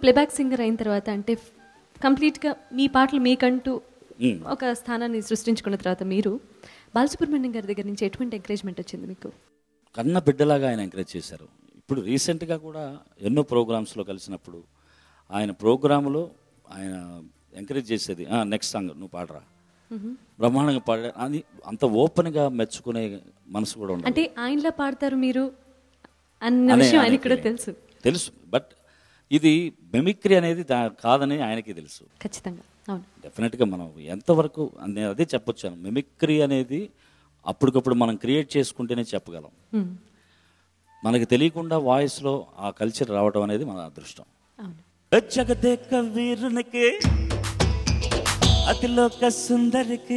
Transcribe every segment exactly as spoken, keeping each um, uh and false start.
Playback singer అయిన తర్వాత అంటే కంప్లీట్గా మీ పాటలు మీకంటూ ఒక స్థానాన్ని సృష్టించుకున్న తర్వాత మీరు బాలసుబ్రహ్మణ్యం గారి దగ్గర నుంచి ఎటువంటి ఎంకరేజ్మెంట్ వచ్చింది మీకు? కన్న బిడ్డలాగా ఆయన ఎంకరేజ్ చేశారు. ఇప్పుడు రీసెంట్గా కూడా ఎన్నో ప్రోగ్రామ్స్లో కలిసినప్పుడు ఆయన ప్రోగ్రాంలో ఆయన ఎంకరేజ్ చేసేది, నెక్స్ట్ సాంగ్ నువ్వు పాడరా, బ్రహ్మాండంగా పాడా అని అంత ఓపెన్గా మెచ్చుకునే మనసు కూడా ఉంది. అంటే ఆయనలా పాడతారు మీరు అన్న విషయం ఆయనకి కూడా తెలుసు తెలుసు బట్ ఇది మిమిక్రీ అనేది కాదని ఆయనకి తెలుసు. ఖచ్చితంగా అవును, డెఫినెట్గా మనం ఎంతవరకు నేను అదే చెప్పొచ్చాను, మిమిక్రీ అనేది అప్పటికప్పుడు మనం క్రియేట్ చేసుకుంటేనే చెప్పగలం. మనకి తెలియకుండా వాయిస్లో ఆ కల్చర్ రావడం అనేది మన అదృష్టం. జగదేక వీరునికి అతిలోక సుందరికి,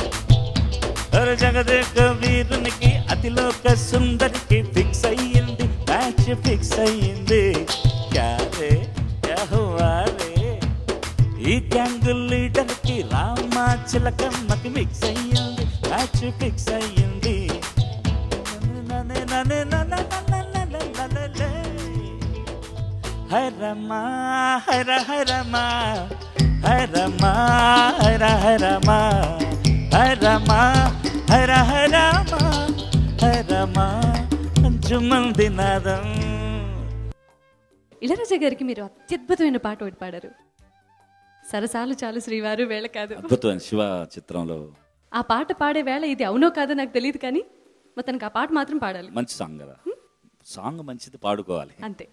జగదేక వీరునికి అతిలోక సుందరికి ఫిక్స్ అయ్యింది, మ్యాచ్ ఫిక్స్ అయ్యింది. క్యారే క్యాహువారే ఈ గ్యాంగ్ లీడర్కి రామ చిలకమ్మకి మిక్స్ అయ్యింది, మ్యాచ్ ఫిక్స్ అయ్యింది. హరమా హర హరమా హరమా హర హరమా హరమా హర హరమా హరమా అంజుమంది నాదం. ఇళయరాజా గారికి మీరు అత్యద్భుతమైన పాట ఒకటి పాడారు, సరసాలు చాలు శ్రీవారు వేళ కాదు. అద్భుతమైన శివ చిత్రంలో ఆ పాట పాడే వేళ ఇది అవునో కాదో నాకు తెలియదు, కానీ మొత్తానికి ఆ పాట మాత్రం పాడాలి. మంచి సాంగ్ కదా, సాంగ్ మంచిది పాడుకోవాలి అంతే.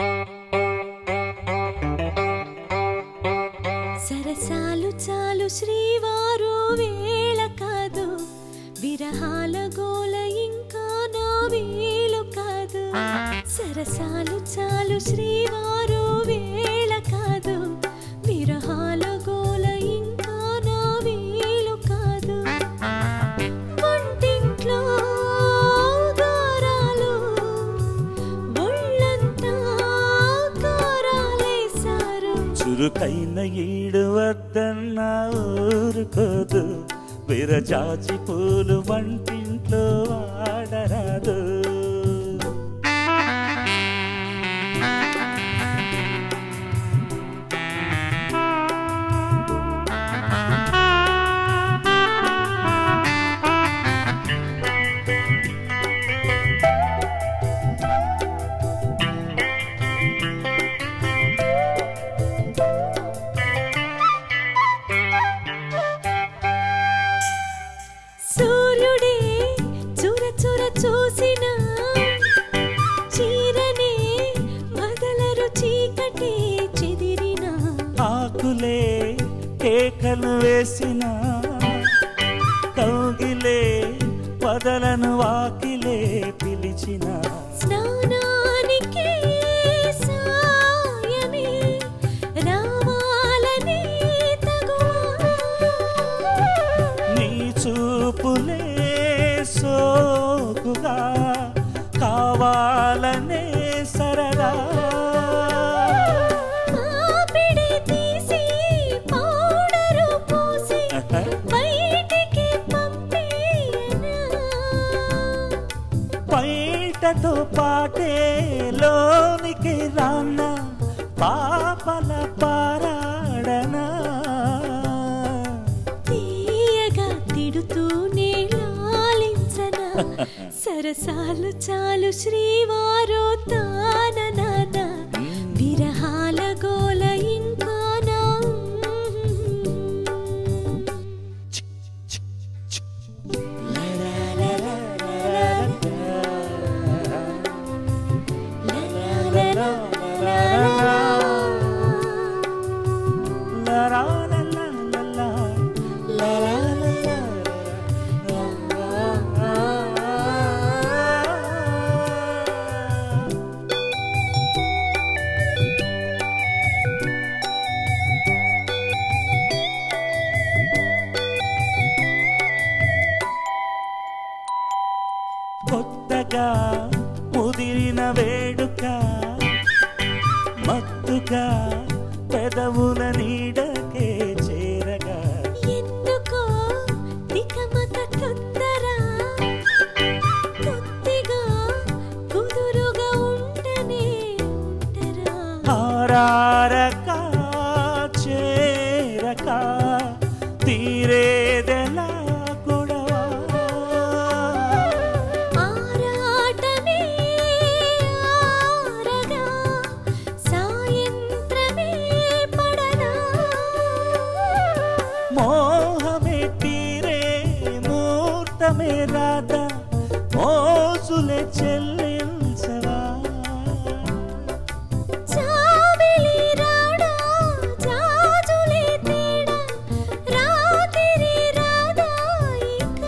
సరసాలు చాలు శ్రీవారు వేళ కాదు, విరహాల గోల ఇంకా నా వీలు కాదు. సరసాలు చాలు శ్రీవారు వేళ కాదు, విరహాల గోల ఇంకా నా వీలు కాదు. వంటింట్లో గారాలు ఒళ్ళంతా గారాలేశారు, చురుకైన ఈడు వద్దన్న ఊరుకోదు, విరజాజి పూలు వంటింట్లో ఆడరాదు. సూర్యుడే చుర చుర చూసిన చీరనే మొదలరు చీకటి చెదిరిన, ఆకులే కేకలు వేసిన కౌగిలే వదలను వాకిలే పిలిచిన, స్నానానికి సాయమే రావాలని తగువా, నీ చూపులే సోకుగా కావాలనే సరదా, ఆపిడి తీసి పౌడరు పోసి బయటికి పంపేయనా, బయటతో పాటే లోనికి రాన్న పాపల పారాడనా, తీయగా తిడుతూనే లాలించనా. సరసాలు చాలు శ్రీవారు తాననా, విరహాల గోల ఇంకా నా. కొత్తగా ముదిరిన వేడుక మత్తుగా పెదవుల నీడకే చేరగా, ఎందుకో తికమక తొందర కొద్దిగా కుదురుగా ఉండనే ఉండరా, ఆరార తీరేదెలా గొడవ ఆరాటమే ఆరగా సాయంత్రమే పడదా మోహమే తీరే మూర్తమే రాదా మోసులే చెల్లించవా చావిలి రాడా జాజులే తేడా రాత్రి రాదా ఇక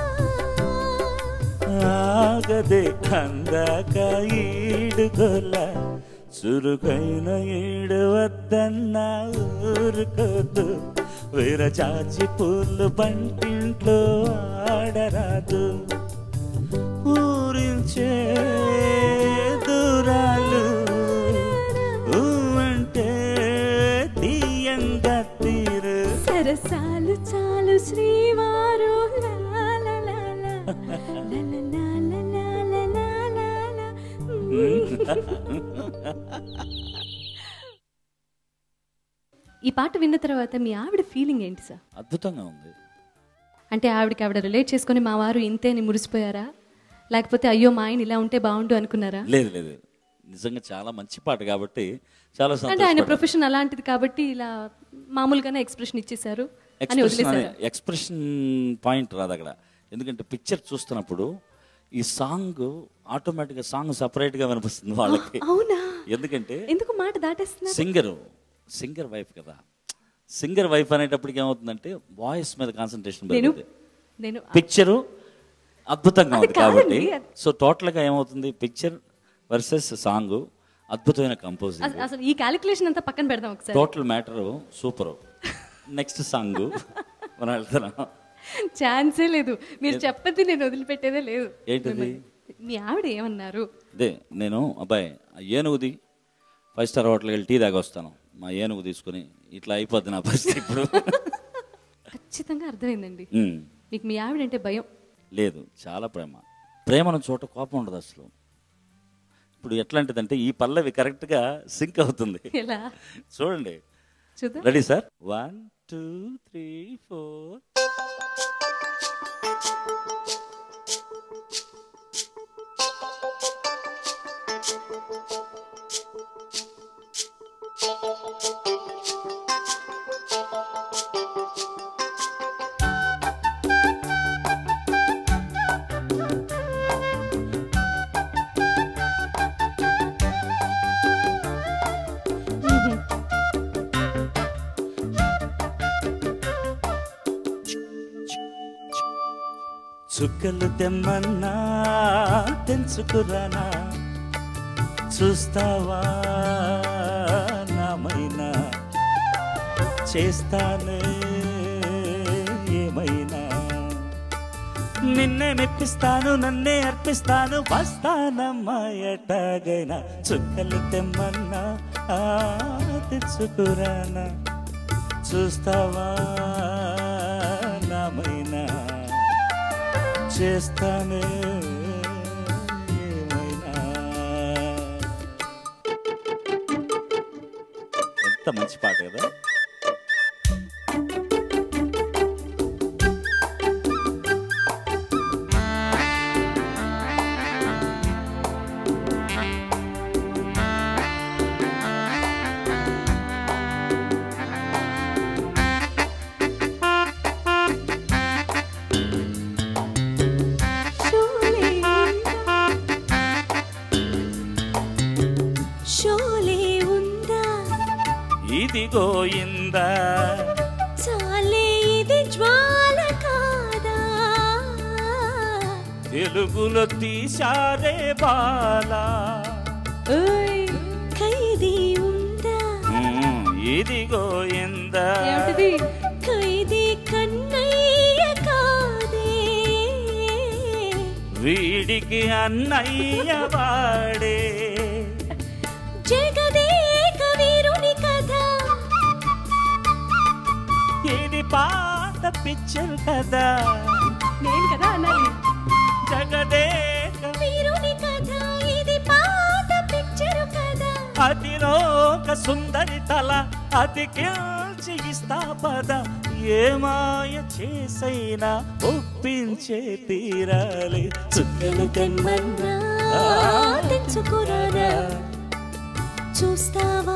ఆగదే అందాక ఈడుగోల చురుకైన ఈడు వద్దన్న ఊరుకోదు విరచాచి పూలు బంటింట్లో ఆడరాదు ఊరించే దూరాలు ఊవంటే తీయంగా తీరు సరసాలు చాలు శ్రీవారు లా లా లా లా లా లా లా లా లా లా లా. ఈ పాట విన్న తర్వాత మీ ఆవిడ ఫీలింగ్ ఏంటి సార్? అద్భుతంగా ఉంది. అంటే ఆవిడకి ఆవిడ రిలేట్ చేసుకొని మా వారు ఇంతే అని మురిసిపోయారా, లేకపోతే అయ్యో మా ఆయన ఇలా ఉంటే బాగుండు అనుకున్నారా? లేదు లేదు, నిజంగా చాలా మంచి పాట కాబట్టి చాలా అంటే ఆయన సంతోషపడ్డాను. ప్రొఫెషన్ అలాంటిది కాబట్టి ఇలా మామూలుగానే ఎక్స్ప్రెషన్ ఇచ్చేశారు అని ఎక్స్ప్రెషన్ వదిలేశారు. అనే ఎక్స్ప్రెషన్ పాయింట్ రాదు అక్కడ. ఎందుకంటే పిక్చర్ చూస్తున్నప్పుడు ఈ సాంగ్ ఆటోమేటిక్గా సాంగ్ సపరేట్గా వినిపిస్తుంది వాళ్ళకి. అవునా? ఎందుకంటే ఎందుకు మాట దాటేస్తున్నారు? సింగర్ సింగర్ వైఫ్ కదా, సింగర్ వైఫ్ అనేటప్పటికి ఏమవుతుందంటే వాయిస్ మీద కాన్సన్ట్రేషన్ నేను పెరుగుతుంది, నేను పిక్చరు అద్భుతంగా అది ఉంది కాబట్టి. కాదండి. సో టోటల్గా ఏమవుతుంది, పిక్చర్ వర్సెస్ సాంగ్ అద్భుతమైన కంపోజింగ్. అస- అసలు ఈ క్యాలిక్యులేషన్ అంతా పక్కన పెడదాం ఒకసారి. Total matter super. Next song మనం వెళ్తున్నాం. ఛాన్సే లేదు, మీరు చెప్పద్ది నేను వదిలిపెట్టేదే లేదు. ఏంటిది? మీ ఆవిడ ఏమన్నారు? అదే నేను అబ్బాయి ఆ ఏనుగుది ఫైవ్ స్టార్ హోటల్కి వెళ్ళి టీ దాకా వస్తాను, మా ఏనుగు తీసుకుని ఇట్లా అయిపోద్ది నా పరిస్థితి ఇప్పుడు. ఖచ్చితంగా అర్థమైందండి. ఉమ్, మీకు మీ ఆవిడ అంటే భయం. లేదు, చాలా ప్రేమ. ప్రేమను చోట కోపం ఉండదు అసలు. ఇప్పుడు ఎట్లాంటిదంటే ఈ పల్లవి కరెక్ట్గా సింక్ అవుతుంది. ఎలా చూడండి. చూద్దాం. Ready sir? One two three four. చుక్కలు తెమ్మన్నా తెంచుకురానా, చూస్తావా నామైనా, చేస్తానే ఏమైనా, నిన్నే మెప్పిస్తాను నన్నే అర్పిస్తాను, వస్తానమ్మా ఎటాగైనా. చుక్కలు తెమ్మన్నా తెంచుకురానా, చూస్తావా నామైనా, చేస్తానే ఏమైనా. ఎంత మంచి పాట కదా. షోలే ఉందా ఇదిగో ఇందా, చాలే ఇది జ్వాల కాదా, తెలుగులో తీశారే బాలా. ఓయ్, ఖైదీ ఉందా ఉమ్, ఇదిగో ఇందా, ఏమిటిది? ఖైదీ కన్నయ్య కాదే, వీడికి అన్నయ్య వాడే, జగదేక వీరుని కథ, ఇది పాత పిక్చర్ కదా, నేను కదా అనాలి. జగదేక వీరుని కథ, ఇది పాత పిక్చరు కదా, అతిలోక సుందరి తల అతికిల్చి ఇస్తా పద, ఏ మాయ చేసైనా ఒప్పించే తీరాలి చుక్కలు తెమ్మన్నా తెచ్చుకురానా చూస్తావా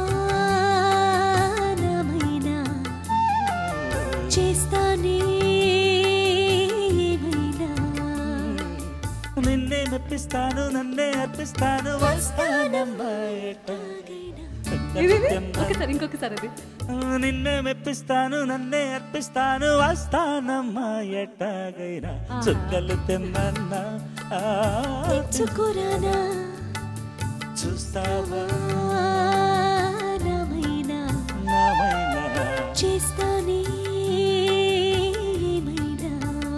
నామైనా చేస్తానే ఏమైనా నిన్నే మెప్పిస్తాను నన్నే అర్పిస్తాను వస్తానమ్మా ఎట్టాగైనా. ఒకసారి ఇంకొకసారి అది నిన్నే మెప్పిస్తాను నన్నే అర్పిస్తాను వస్తానమ్మా ఎట్టాగైనా చుక్కలు తెమ్మన్నా తెచ్చుకురానా చూస్తావా నామైనా నామైనా. చేస్తానే ఏమైనా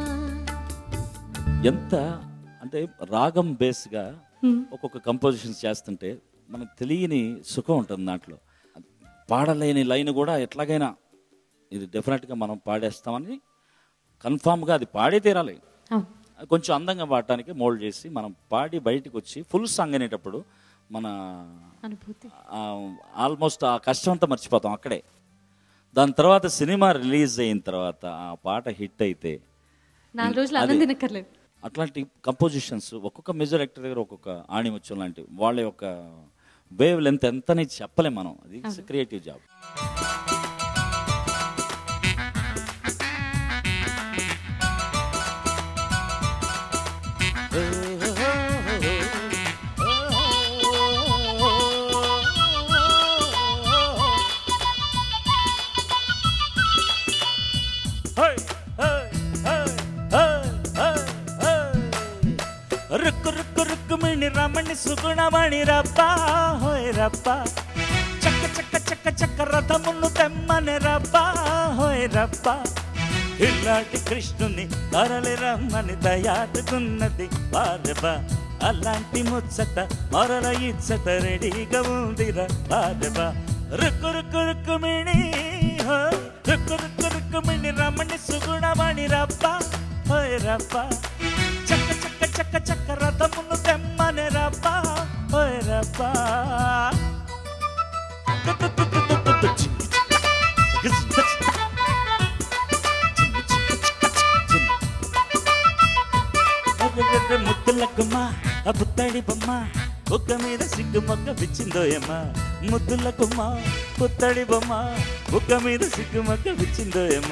ఎంత అంటే రాగం బేస్గా ఒక్కొక్క కంపోజిషన్స్ చేస్తుంటే మనకు తెలియని సుఖం ఉంటుంది దాంట్లో. పాడలేని లైన్ కూడా ఎట్లాగైనా ఇది డెఫినెట్గా మనం పాడేస్తామని కన్ఫామ్గా అది పాడే తీరాలి. కొంచెం అందంగా పాడటానికి మోల్డ్ చేసి మనం పాడి బయటికి వచ్చి ఫుల్ సాంగ్ అనేటప్పుడు మన అనుభూతి ఆల్మోస్ట్ ఆ కష్టం అంతా మర్చిపోతాం అక్కడే. దాని తర్వాత సినిమా రిలీజ్ అయిన తర్వాత ఆ పాట హిట్ అయితే నాలుగు రోజులు అన్నం తినక్కర్లేదు. అట్లాంటి కంపోజిషన్స్ ఒక్కొక్క మ్యూజిక్ డైరెక్టర్ దగ్గర ఒక్కొక్క ఆణిముత్యం లాంటి వాళ్ళ యొక్క వేవ్ లెంత్ ఎంతని చెప్పలేం మనం. అది క్రియేటివ్ జాబ్. రుక్కు రుక్కు రుక్కుమిణి రమణి సుగుణమణి రబ్బా హోయ్ రబ్బా చక్క చక్క చక్క చక్క రథమును తెమ్మని రబ్బా హోయ్ రబ్బా ఇలాంటి కృష్ణుని తరలి రమ్మని దయాదుకున్నది బారబా అలాంటి ముచ్చట మరల ఇచ్చట రెడీగా ఉందిరా బారబా రుక్కు రుక్కు రుక్కుమిణి హోయ్ రుక్కు రుక్కు రుక్కుమిణి రమణి సుగుణమణి రబ్బా హోయ్ రబ్బా చక్క చక్క చక్క చక్క రథమును తెమ్మని రబ్బా హోయ్ రబ్బా ముద్దులకుమ్మ ఆ పుత్తడి బొమ్మ బుగ్గ మీద సిగ్గు మొక్క విచ్చిందోయమ్మ ముద్దులకుమ్మ పుత్తడి బొమ్మ బుగ్గ మీద సిగ్గు మొక్క విచ్చిందోయమ్మ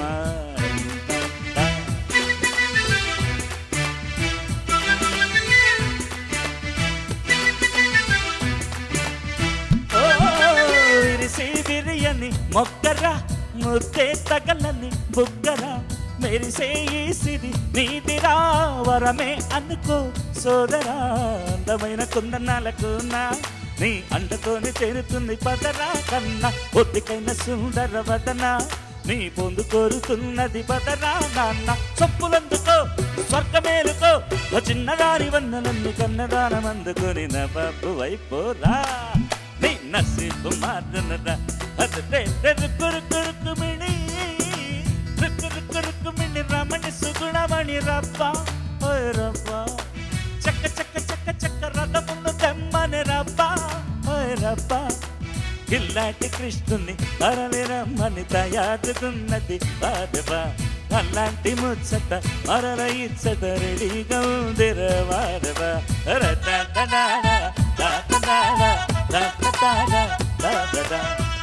బిర్యాని మొక్కరా ముద్దే తగలని బుగ్గరా మెరిసే ఈ సిరి నీదిరా వరమే అనుకో సోదరా అందమైన కుందనాలకు నా నీ అండతోనే చేరుతుంది పదరా కన్నా ఒత్తికైన సుందర వదనా నీ పొందు కోరుతున్నది పదరా నాన్న చొప్పులందుకో స్వర్గమేలుకో చిన్నదారి వన్నలన్నీ కన్నదానం అందుకొని నా బాబు వైపోరా నీ నసీబు మారునరా అదే రుక్కు రుక్కు మిణి రుక్కు రుక్కు రుక్కు మిణి రమణి సుగుణమణి రబ్బా ఓయ్ రబ్బా చక్క చక్క చక్క చక్క రథమును తెమ్మని రబ్బా ఓయ్ రబ్బా ఇల్లాంటి కృష్ణుని తరలి రమ్మని తయారుకున్నది బాధబా అలాంటి ముచ్చట మరల ఇచ్చట రెడీగా ఉందిరా వాడబా రతనాడా రతనాడా రతనాడా రతనాడా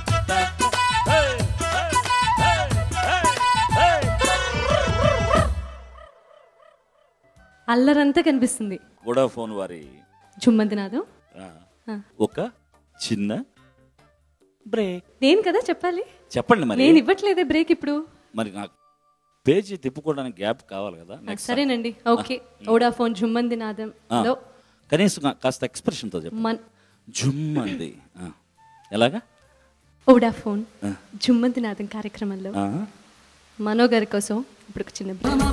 అల్లరంతా కనిపిస్తుంది. వోడాఫోన్ వారి జుమ్మంది నాదం ఒక చిన్న బ్రేక్. నేను కదా చెప్పాలి. చెప్పండి మరి. నేను ఇవ్వట్లేదే బ్రేక్ ఇప్పుడు. మరి నాకు పేజీ తిప్పుకోవడానికి గ్యాప్ కావాలి కదా. సరేనండి ఓకే. వోడాఫోన్ జుమ్మంది నాదం కనీసం కాస్త ఎక్స్ప్రెషన్ తో చెప్పండి. జుమ్మంది ఎలాగా? వోడాఫోన్ జుమ్మంది నాదం కార్యక్రమంలో మనో గారి కోసం ఇప్పుడు ఒక చిన్న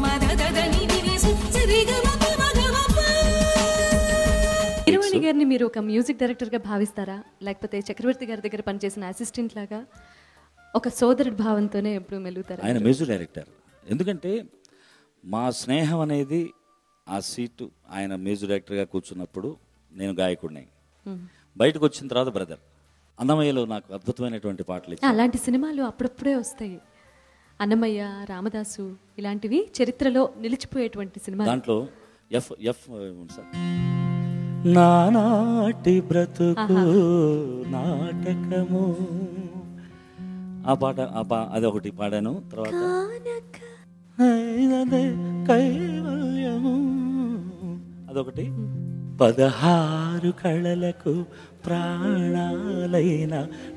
ఇరువణి గారిని మీరు ఒక మ్యూజిక్ డైరెక్టర్ గా భావిస్తారా, లేకపోతే చక్రవర్తి గారి దగ్గర పనిచేసిన అసిస్టెంట్ లాగా ఒక సోదరుడి భావంతోనే ఎప్పుడు మెలుగుతారా? ఆయన మ్యూజిక్ డైరెక్టర్. ఎందుకంటే మా స్నేహం అనేది ఆ సీటు ఆయన మ్యూజిక్ డైరెక్టర్గా కూర్చున్నప్పుడు నేను గాయకుడిని, బయటకు వచ్చిన తర్వాత బ్రదర్. అన్నమయ్యలో నాకు అద్భుతమైనటువంటి పాటలు ఇచ్చారు. అలాంటి సినిమాలు అప్పుడప్పుడే వస్తాయి. అన్నమయ్య, రామదాసు ఇలాంటివి చరిత్రలో నిలిచిపోయేటువంటి సినిమా. దాంట్లో ఎఫ్ ఎఫ్ సార్ నానాటి బ్రతుకు నాటకము ఆ పాట ఆ పా అదొకటి పాడాను. తర్వాత కైవల్యము అదొకటి. పదహారు కళలకు ప్రాణాలైన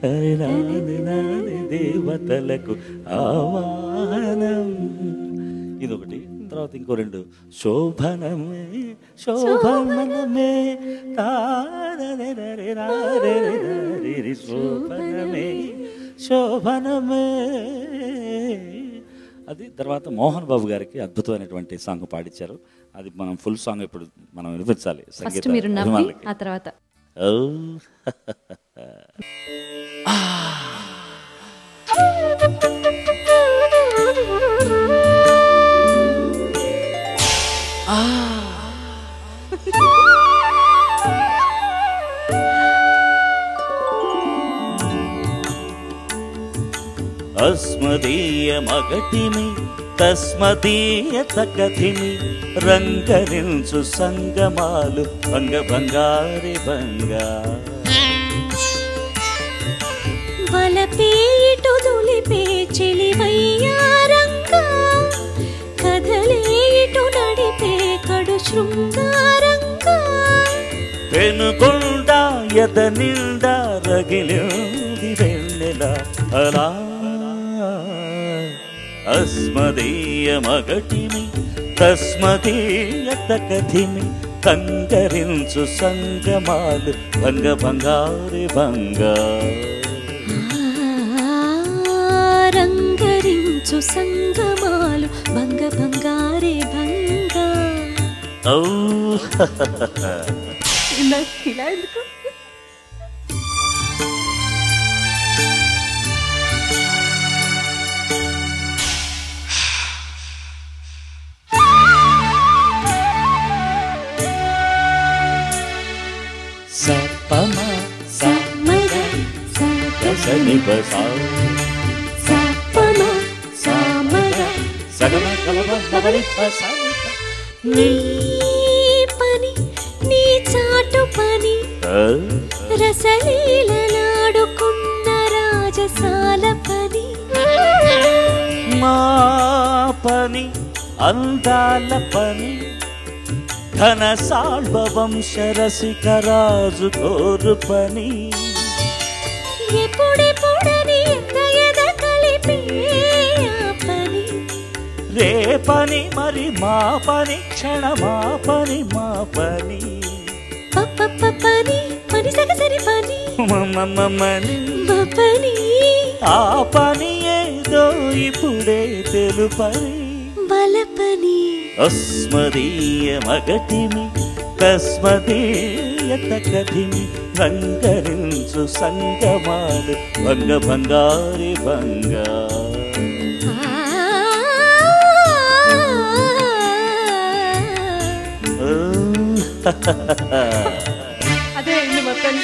దేవతలకు ఆవాహనం ఇదొకటి. తర్వాత ఇంకో రెండు శోభనమే శోభనమే శోభనమే శోభనమే అది. తర్వాత మోహన్ బాబు గారికి అద్భుతమైనటువంటి సాంగ్ పాడించారు. అది మనం ఫుల్ సాంగ్ ఇప్పుడు మనం వినిపించాలి సంగీత అభిమానులకి. ఆ తర్వాత అస్మదీయ మగటిమి తస్మదీయ తకథిమి రంగరించు సంగమాలు భంగ బంగారి భంగా వలపేటు దులిపే చెలివయ్యారంగా కథలేటు నడిపే కడు శృంగారంగా పెనుగొండ ఎద నిండా రగిలింది వెన్నెల అలా అస్మదీయ మగటిమి తస్మదీయ తకథిమి కంగరించు సంగమాలు భంగ బంగారి భంగా రంగరించు సంగమాలు భంగ బంగారే భంగా. ఇలా ఇలా ఎందుకు? సపమ సమగ సని బసా సపమ సమగ సగమ కలవ నవలి బసాని నీ పని నీ చాటు పని రసలీలలాడుకున్న రాజసాల పని మా పని అందాల పని ఘన సాల్వ వంశరసిక రాజు కోరు పని ఎప్పుడెప్పుడని ఎద కలిపి పని రే పని మరి మా పని క్షణ మా పని మా పని పని పని సగసరి పని మమ్మని పని ఆ పని ఏదో ఇప్పుడే తెలుపని బలపని అస్మదీయ మగటిమి తస్మదీయ తకథిమి రంగరించు సంగమాలు భంగ బంగారి భంగా అదే ఇల్లు మొత్తం.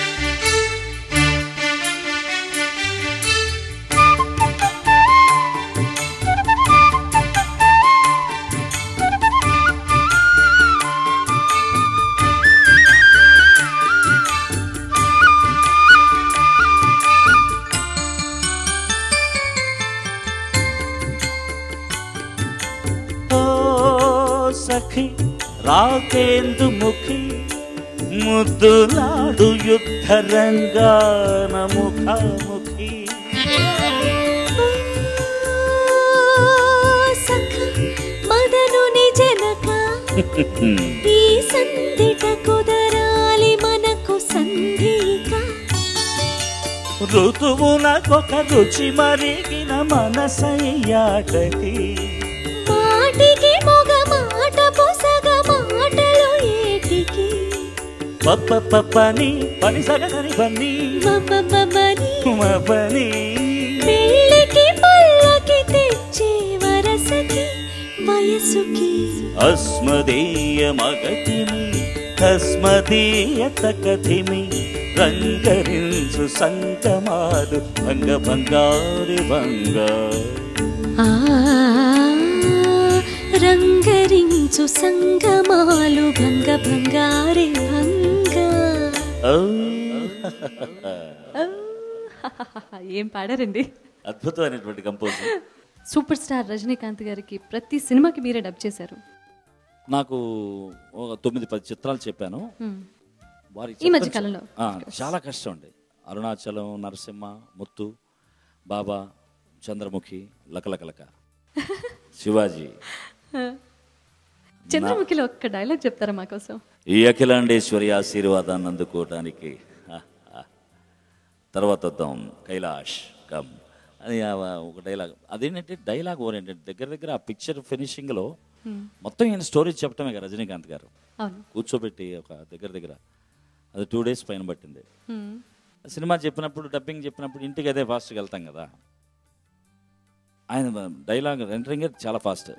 సఖి రాకేందు ముఖి ముద్దులాడు యుద్ధ రంగాన ముఖాముఖి మదనుని జనక ఈ సందిట కుదరాలి మనకు సంధిక ఋతువునకొక రుచి మరిగిన మనసయ్యాటకి మాటికి మొగ మాట పొసగ మాటలు ఏటికి పప్ప పని పని సగని పని మమ్మని పని పెళ్ళికి పల్లకి తెచ్చే వరసకి వయసుకి అస్మదీయ మగటిమి తస్మదీయ తకథిమి రంగరించు సంగమాలు భంగ బంగారి భంగా ఆ రంగరించు సంగమాలు భంగ భంగారే భంగ. ఏం పాడారండి, అద్భుతమైనటువంటి కంపోజర్. సూపర్ స్టార్ రజనీకాంత్ గారికి ప్రతి సినిమాకి మీరే డబ్ చేశారు. నాకు ఒక తొమ్మిది పది చిత్రాలు చెప్పాను. వారి ఈ మధ్య కాలంలో చాలా కష్టం అండి. అరుణాచలం, నరసింహ, ముత్తు, బాబా, చంద్రముఖి, లకలకలక, శివాజీ. చంద్రముఖిలో ఒక్క డైలాగ్ చెప్తారా మా కోసం? ఈ అఖిలాండేశ్వరి ఆశీర్వాదాన్ని అందుకోవటానికి తర్వాత వద్దాం కైలాష్ కమ్ అని ఒక డైలాగ్. అదేంటంటే డైలాగ్ ఓరియంటెడ్. దగ్గర దగ్గర ఆ పిక్చర్ ఫినిషింగ్లో మొత్తం ఈయన స్టోరీ చెప్పటమే కదా రజనీకాంత్ గారు కూర్చోబెట్టి ఒక దగ్గర దగ్గర అది టూ డేస్ పైన పట్టింది. సినిమా చెప్పినప్పుడు డబ్బింగ్ చెప్పినప్పుడు ఇంటికి అదే ఫాస్ట్గా వెళ్తాం కదా. ఆయన డైలాగ్ ఎంటరింగ్ చాలా ఫాస్ట్.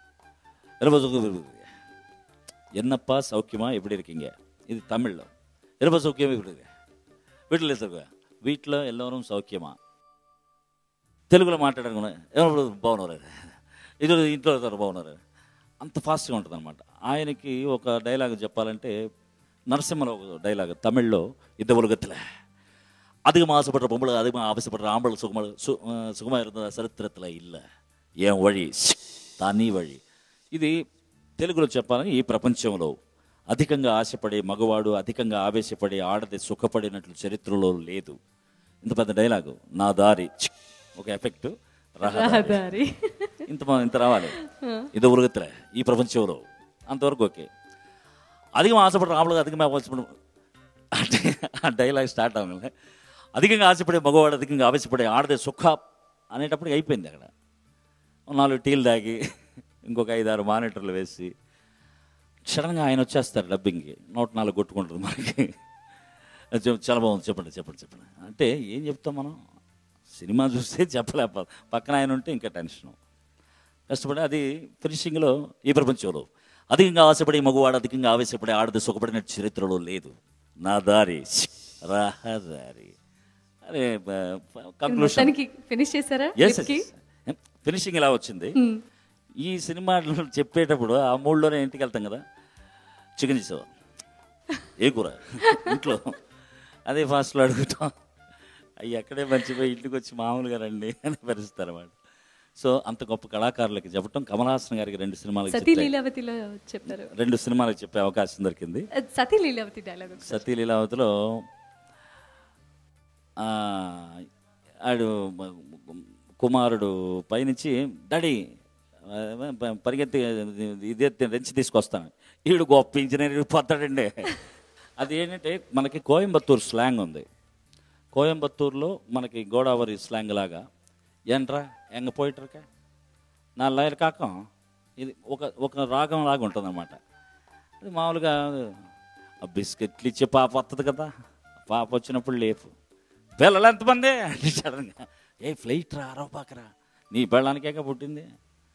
ఎన్నప్ప సౌఖ్యమా ఎప్పుడు ఇరికింగే, ఇది తమిళ్లో. ఎరబ సౌఖ్యమా ఇప్పుడు వీటిలో సౌఖ్య వీటిలో ఎల్లవరం సౌఖ్యమా. తెలుగులో మాట్లాడకుండా ఎవరు బాగున్నారు, ఇది ఇంట్లో బాగున్నారు. అంత ఫాస్ట్గా ఉంటుంది అనమాట. ఆయనకి ఒక డైలాగ్ చెప్పాలంటే నరసింహలో ఒక డైలాగ్ తమిళ్లో ఇద్దరు గతిలే அதிகம் ஆசைப்படுற பொம்பளை அதிகமாக ஆசைப்படுற ஆம்பளை சுகமா சு சுகமாக இருந்த சரித்திரத்தில் இல்லை. ఏం వഴി తని వഴി. ఇది తెలుగులో చెప్పాలని ఈ ప్రపంచంలో అధికంగా ఆశపడే మగవాడు అధికంగా ఆవేశపడే ఆడది సుఖపడినట్లు చరిత్రలో లేదు. ఇంత పెద్ద డైలాగు. నా దారి ఒక ఎఫెక్ట్ రహదారి ఇంత ఇంత రావాలి. ఇది ఉరగతిలే ఈ ప్రపంచంలో అంతవరకు ఓకే. అధిകം ఆశపడే ఆంబళ అధికంగా ఆవేశపడ అంటే ఆ డైలాగ్ స్టార్ట్ అవ్వగానే అధికంగా ఆశపడే మగవాడు అధికంగా ఆవేశపడే ఆడదే సుఖ అనేటప్పటికి అయిపోయింది. అక్కడ నాలుగు టీలు తాగి ఇంకొక ఐదారు మానిటర్లు వేసి సడన్గా ఆయన వచ్చేస్తారు డబ్బింగ్కి. నూట నాలుగు కొట్టుకుంటుంది మనకి. చాలా బాగుంది చెప్పండి చెప్పండి చెప్పండి అంటే ఏం చెప్తాం మనం? సినిమా చూస్తే చెప్పలేకపోతే పక్కన ఆయన ఉంటే ఇంకా టెన్షను కష్టపడి. అది ఫినిషింగ్లో ఈ ప్రపంచంలో అధికంగా ఆశపడే మగవాడు అధికంగా ఆవేశపడే ఆడది సుఖపడిన చరిత్రలో లేదు. నా దారి రహదారి. అరే కంక్లూషన్ ఫినిష్ చేశారా? ఫినిషింగ్ ఇలా వచ్చింది. ఈ సినిమా చెప్పేటప్పుడు ఆ మూడులోనే ఇంటికి వెళ్తాం కదా. చికెన్ చేసావా, ఏ కూర ఇంట్లో, అదే ఫాస్ట్లో అడుగుతాం. అవి ఎక్కడే మర్చిపోయి ఇంటికి వచ్చి మామూలుగా రండి అని పరిస్థితి అన్నమాట. సో అంత గొప్ప కళాకారులకి చెప్పటం. కమల్ హాసన్ గారికి రెండు సినిమాలకి సతీ లీలావతిలో చెప్పారు. రెండు సినిమాలకు చెప్పే అవకాశం దొరికింది. సతీ లీలావతి డైలాగ్. సతీ లీలావతిలో ఆడు కుమారుడు పైనుంచి డాడీ పరిగెత్తి ఇదే రెంచి తీసుకొస్తాను. ఈడు గొప్ప ఇంజనీర్ పోతాడండి. అది ఏంటంటే మనకి కోయంబత్తూరు స్లాంగ్ ఉంది. కోయంబత్తూరులో మనకి గోదావరి స్లాంగ్ లాగా ఏంట్రా ఎంగ పోయిటరుక నా లైర్ కాకం ఇది ఒక ఒక రాగం లాగా ఉంటుంది అన్నమాట. అది మామూలుగా బిస్కెట్లు ఇచ్చే పాప వస్తుంది కదా. పాప వచ్చినప్పుడు లేపు పిల్లలు ఎంతమంది అంటే సడన్గా ఏ ఫ్లైట్ రా అరవపాకరా నీ పెళ్ళానికేక పుట్టింది.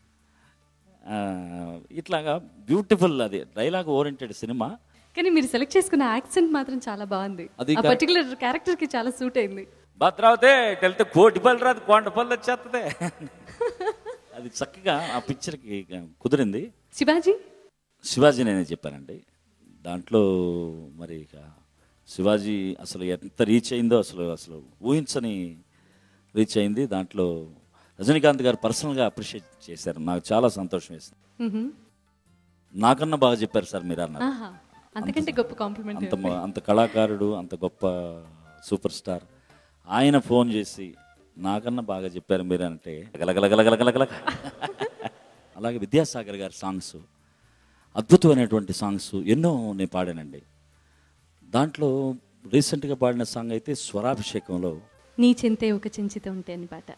ఇట్లాగా బ్యూటిఫుల్. అది డైలాగ్ ఓరియంటెడ్ సినిమా. కానీ మీరు సెలెక్ట్ చేసుకున్న యాక్సెంట్ మాత్రం చాలా బాగుంది. ఆ పర్టికులర్ క్యారెక్టర్ కి చాలా సూట్ అయింది. భద్రావతి వెళ్తే కోటి పళ్ళు రాదు కొండ పళ్ళు వచ్చేస్తుంది. అది చక్కగా ఆ పిక్చర్కి కుదిరింది. శివాజీ శివాజీ నేనే చెప్పానండి. దాంట్లో మరి ఇక శివాజీ అసలు ఎంత రీచ్ అయిందో అసలు అసలు ఊహించని రీచ్ అయింది. దాంట్లో రజనీకాంత్ గారు పర్సనల్గా అప్రిషియేట్ చేశారు. నాకు చాలా సంతోషం వేసింది. నాకన్నా బాగా చెప్పారు సార్ మీరు అన్నారు. అంతకంటే గొప్ప కాంప్లిమెంట్. అంత అంత కళాకారుడు, అంత గొప్ప సూపర్ స్టార్, ఆయన ఫోన్ చేసి నాకన్నా బాగా చెప్పారు మీరు అంటే గలగలగలగలగలగలగ. అలాగే విద్యాసాగర్ గారి సాంగ్స్ అద్భుతమైనటువంటి సాంగ్స్ ఎన్నో నేను పాడానండి. దాంట్లో రీసెంట్గా పాడిన సాంగ్ అయితే స్వరాభిషేకంలో నీ చెంతే ఒక చెంచిత ఉంటే అని పాట.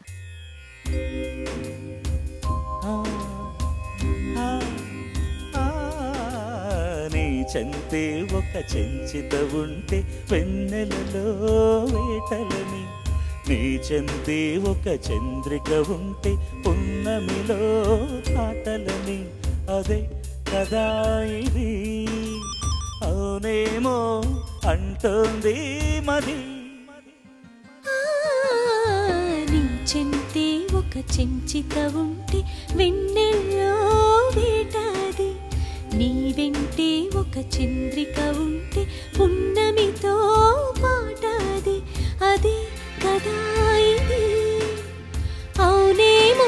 నీ చెంతే ఒక చెంచిత ఉంటే వెన్నెలలో వేటలని, నీ చెంతే ఒక చంద్రిక ఉంటే పున్నమిలో పాటలని, అదే కదా ఇది అవునేమో అంటోంది మరి. నీ చెంతే ఒక చెంచిత ఉంటే వెన్నెల్లో వేటాది, నీ వెంటే ఒక చంద్రిక ఉంటే పున్నమితో పాటాది, అది కదా ఇది అవునేమో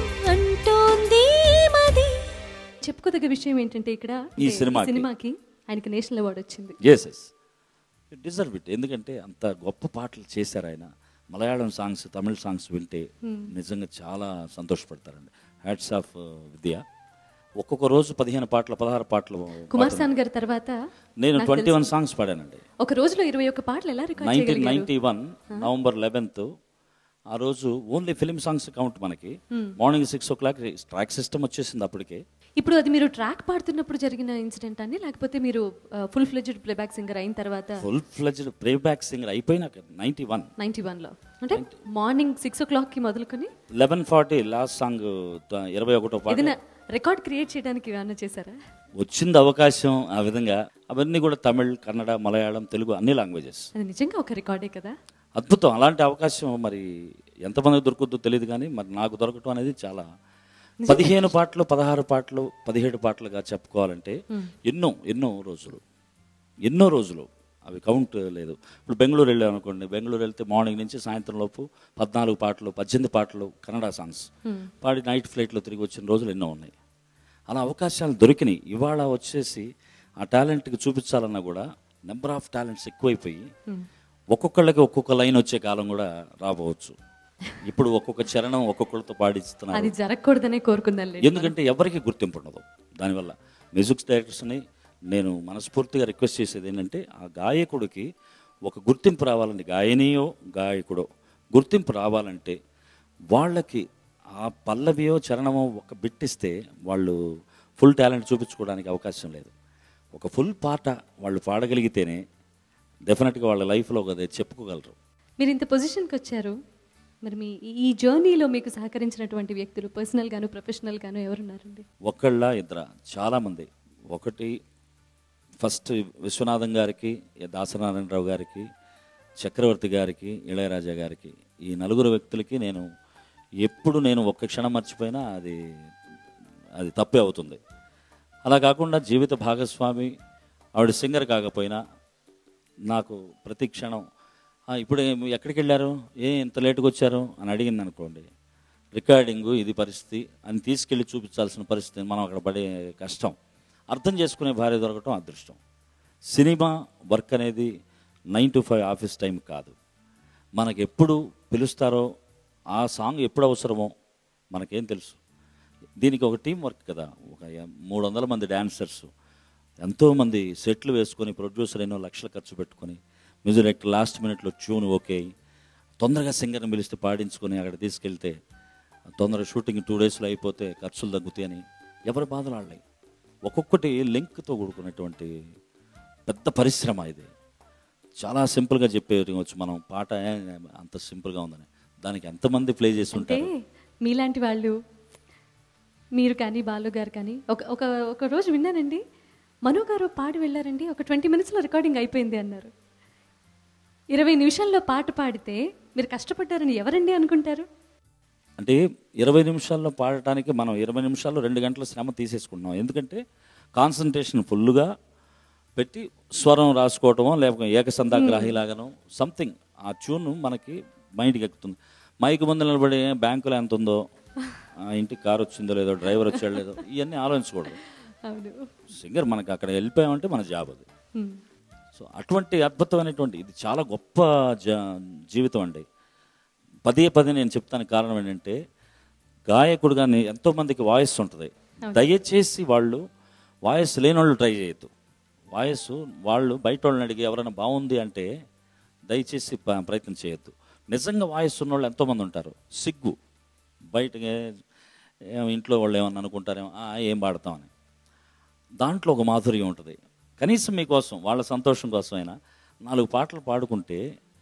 అంటోంది మది. చెప్పుకోదగ్గ విషయం ఏంటంటే ఇక్కడ ఈ ఈ సినిమాకి- సినిమాకి ఆయనకి నేషనల్ అవార్డు వచ్చింది. Yes yes deserve it. ఎందుకంటే అంత గొప్ప పాటలు చేశారు ఆయన. మలయాళం సాంగ్స్, తమిళ సాంగ్స్ వింటే నిజంగా చాలా సంతోషపడతారండి. హ్యాట్స్ ఆఫ్ విద్య. ఒక్కొక్క రోజు పదిహేను పాటలు పదహారు పాటలు కుమార్ సాన్ గారి తర్వాత నేను నాకు ట్వంటీ వన్ తెలుసు. సాంగ్స్ పాడానండి. ఒక రోజులో ఇరవై ఒక్క పాటలు ఎలా రికార్డ్ నైన్టీన్ చేయగలిగారు? నైన్టీ వన్ నవంబర్ లెవెన్త్ ఆ రోజు ఓన్లీ ఫిలిం సాంగ్స్ కౌంట్ మనకి. Morning six o'clock track system వచ్చేసింది అప్పటికే. ఇప్పుడు అది మీరు ట్రాక్ పాడుతున్నప్పుడు జరిగిన ఇన్సిడెంట్ అండి, లేకపోతే మీరు ఫుల్ ఫ్లెడ్జ్డ్ ప్లేబ్యాక్ సింగర్ అయిన తర్వాత? Full fledged playback singer అయిపోయినాక నైన్టీ వన్ నైన్టీ వన్ లో అంటే మార్నింగ్ సిక్స్ ఓ క్లాక్ కి మొదలుకొని లెవెన్ ఫార్టీ లాస్ట్ సాంగ్ ఇరవై ఒకటో పాట ఏదైనా రికార్డ్ క్రియేట్ చేయడానికి ఏమన్నా చేశారా? వచ్చింది అవకాశం. ఆ విధంగా అవన్నీ కూడా తమిళ్, కన్నడ, మలయాళం, తెలుగు అన్ని లాంగ్వేజెస్. అది నిజంగా ఒక రికార్డే కదా. అద్భుతం. అలాంటి అవకాశం మరి ఎంతమందికి దొరుకుద్దో తెలియదు కానీ మరి నాకు దొరకటం అనేది చాలా. పదిహేను పాటలు పదహారు పాటలు పదిహేడు పాటలుగా చెప్పుకోవాలంటే ఎన్నో ఎన్నో రోజులు ఎన్నో రోజులు అవి కౌంట్ లేదు. ఇప్పుడు బెంగళూరు వెళ్ళాం అనుకోండి, బెంగళూరు వెళ్తే మార్నింగ్ నుంచి సాయంత్రం లోపు పద్నాలుగు పాటలు పద్దెనిమిది పాటలు కన్నడ సాంగ్స్ పాడి నైట్ ఫ్లైట్లో తిరిగి వచ్చిన రోజులు ఎన్నో ఉన్నాయి. అలా అవకాశాలు దొరికినాయి. ఇవాళ వచ్చేసి ఆ టాలెంట్కి చూపించాలన్నా కూడా నెంబర్ ఆఫ్ టాలెంట్స్ ఎక్కువైపోయి ఒక్కొక్కళ్ళకి ఒక్కొక్క లైన్ వచ్చే కాలం కూడా రాబోవచ్చు. ఇప్పుడు ఒక్కొక్క చరణం ఒక్కొక్కరితో పాడిస్తున్నారు. అది జరగకూడదనే కోరుకుందాం. ఎందుకంటే ఎవరికి గుర్తింపు ఉండదు దానివల్ల. మ్యూజిక్ డైరెక్టర్స్ని నేను మనస్ఫూర్తిగా రిక్వెస్ట్ చేసేది ఏంటంటే ఆ గాయకుడికి ఒక గుర్తింపు రావాలండి. గాయనియో గాయకుడో గుర్తింపు రావాలంటే వాళ్ళకి ఆ పల్లవియో చరణమో ఒక బిట్టిస్తే వాళ్ళు ఫుల్ టాలెంట్ చూపించుకోవడానికి అవకాశం లేదు. ఒక ఫుల్ పాట వాళ్ళు పాడగలిగితేనే డెఫినెట్గా వాళ్ళ లైఫ్లో అదే చెప్పుకోగలరు. మీరు ఇంత పొజిషన్కి వచ్చారు, మరి మీ ఈ జర్నీలో మీకు సహకరించినటువంటి వ్యక్తులు పర్సనల్ గాను ప్రొఫెషనల్ గాను ఎవరున్నారండి? ఒకళ్ళ ఇద్దర చాలామంది. ఒకటి ఫస్ట్ విశ్వనాథం గారికి, దాసనారాయణరావు గారికి, చక్రవర్తి గారికి, ఇళయరాజా గారికి, ఈ నలుగురు వ్యక్తులకి నేను ఎప్పుడు నేను ఒక్క క్షణం మర్చిపోయినా అది అది తప్పే అవుతుంది. అలా కాకుండా జీవిత భాగస్వామి ఆవిడ సింగర్ కాకపోయినా నాకు ప్రతి క్షణం ఇప్పుడు ఎక్కడికి వెళ్ళారు, ఏ ఇంత లేటుగా వచ్చారు అని అడిగింది అనుకోండి, రికార్డింగు ఇది పరిస్థితి అని తీసుకెళ్ళి చూపించాల్సిన పరిస్థితి. మనం అక్కడ పడే కష్టం అర్థం చేసుకునే భార్య దొరకటం అదృష్టం. సినిమా వర్క్ అనేది nine to five office time కాదు. మనకు ఎప్పుడు పిలుస్తారో ఆ సాంగ్ ఎప్పుడు అవసరమో మనకేం తెలుసు. దీనికి ఒక టీం వర్క్ కదా. ఒక మూడు వందల మంది డాన్సర్స్, ఎంతోమంది సెట్లు వేసుకొని, ప్రొడ్యూసర్ ఎన్నో లక్షలు ఖర్చు పెట్టుకొని, మ్యూజిక్ డైరెక్టర్ లాస్ట్ మినిట్లో ట్యూన్ ఓకే తొందరగా సింగర్ని పిలిస్తే పాడించుకొని అక్కడ తీసుకెళ్తే తొందరగా షూటింగ్ టూ డేస్లో అయిపోతే ఖర్చులు తగ్గుతాయని ఎవరి బాధలు ఆడలేయి. ఒక్కొక్కటి లింక్తో కూడుకున్నటువంటి పెద్ద పరిశ్రమ ఇది. చాలా సింపుల్గా చెప్పేవచ్చు మనం, పాట అంత సింపుల్గా ఉందని దానికి ఎంతమంది ప్లే చేసి ఉంటారు. మీలాంటి వాళ్ళు, మీరు కానీ బాలు గారు కానీ ఒక ఒక ఒక రోజు విన్నానండి, మను గారు పాడి వెళ్ళారండి, ఒక ట్వంటీ మినిట్స్లో రికార్డింగ్ అయిపోయింది అన్నారు. ఇరవై నిమిషాల్లో పాట పాడితే మీరు కష్టపడ్డారని ఎవరండి అనుకుంటారు? అంటే ఇరవై నిమిషాల్లో పాడటానికి మనం ఇరవై నిమిషాల్లో రెండు గంటల శ్రమ తీసేసుకుంటున్నాం. ఎందుకంటే కాన్సన్ట్రేషన్ ఫుల్గా పెట్టి స్వరం రాసుకోవటమో లేకపోతే ఏకసంధాగ్రాహిలాగానో సంథింగ్ ఆ ట్యూన్ మనకి మైండ్కి ఎక్కుతుంది. మైక్ ముందు నిలబడి బ్యాంకులో ఎంత ఉందో, ఇంటికి కారు వచ్చిందో లేదో, డ్రైవర్ వచ్చాడో లేదో, ఇవన్నీ ఆలోచించకూడదు. సింగర్ మనకి అక్కడ వెళ్ళిపోయామంటే మన జాబ్ అది. సో అటువంటి అద్భుతమైనటువంటి ఇది చాలా గొప్ప జీవితం అండి. పదే పదే నేను చెప్తాను. కారణం ఏంటంటే గాయకుడుగా ఎంతోమందికి వాయిస్ ఉంటుంది. దయచేసి వాళ్ళు వాయిస్ లేని వాళ్ళు ట్రై చేయొద్దు. వాయిస్ వాళ్ళు బయట వాళ్ళని అడిగి ఎవరైనా బాగుంది అంటే దయచేసి ప్రయత్నం చేయొద్దు. నిజంగా వాయిస్ ఉన్నవాళ్ళు ఎంతోమంది ఉంటారు. సిగ్గు బయటగా ఇంట్లో వాళ్ళు ఏమన్నా అనుకుంటారేమో ఏం పాడతామని. దాంట్లో ఒక మాధుర్యం ఉంటుంది. కనీసం మీకోసం వాళ్ళ సంతోషం కోసమైనా నాలుగు పాటలు పాడుకుంటే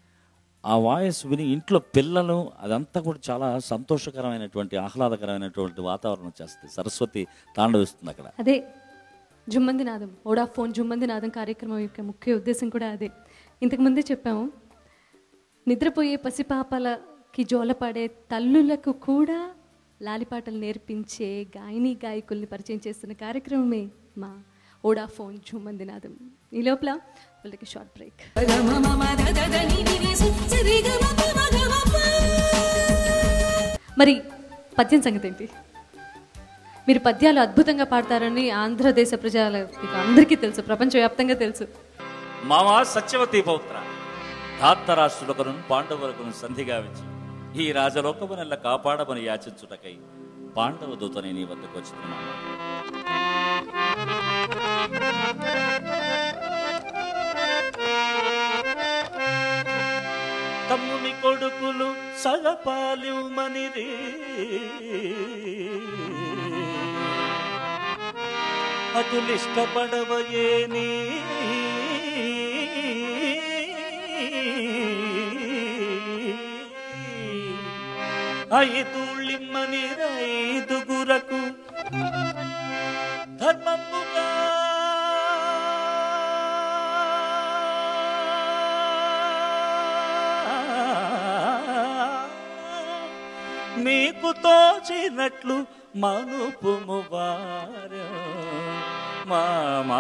ఆ వాయిస్ విని ఇంట్లో పిల్లలు అదంతా కూడా చాలా సంతోషకరమైనటువంటి ఆహ్లాదకరమైనటువంటి వాతావరణం చేస్తుంది. సరస్వతి తాండవిస్తుంది అక్కడ. అదే జుమ్మంది నాదం, వోడాఫోన్ జుమ్మంది నాదం కార్యక్రమం యొక్క ముఖ్య ఉద్దేశం కూడా అదే. ఇంతకుముందే చెప్పాము, నిద్రపోయే పసిపాపలకి జోలపాడే తల్లులకు కూడా లాలిపాటలు నేర్పించే గాయని గాయకుల్ని పరిచయం చేస్తున్న కార్యక్రమమే మా ఓడాఫోన్ ఝుమ్మందినాదం. ఈ లోపల వాళ్ళకి షార్ట్ బ్రేక్. మరి పద్యం సంగతి ఏంటి? మీరు పద్యాలు అద్భుతంగా పాడతారని ఆంధ్రదేశ ప్రజలకు అందరికీ తెలుసు, ప్రపంచవ్యాప్తంగా తెలుసు. మామా సత్యవతి పౌత్ర ధాత్తరాష్ట్రులకును పాండవులకును సంధి గావించి ఈ రాజలోకమునెల్ల కాపాడమని యాచించుటకై పాండవ దూతని నీ వద్దకు వచ్చినాను. తమ్ముని కొడుకులు సగపాలిమనిరి అటులిష్టపడవయేని ఐదుళ్ళిమ్మని ఐదుగురకు ధర్మముగా మీకు తోచినట్లు మనుపుము వారు మామా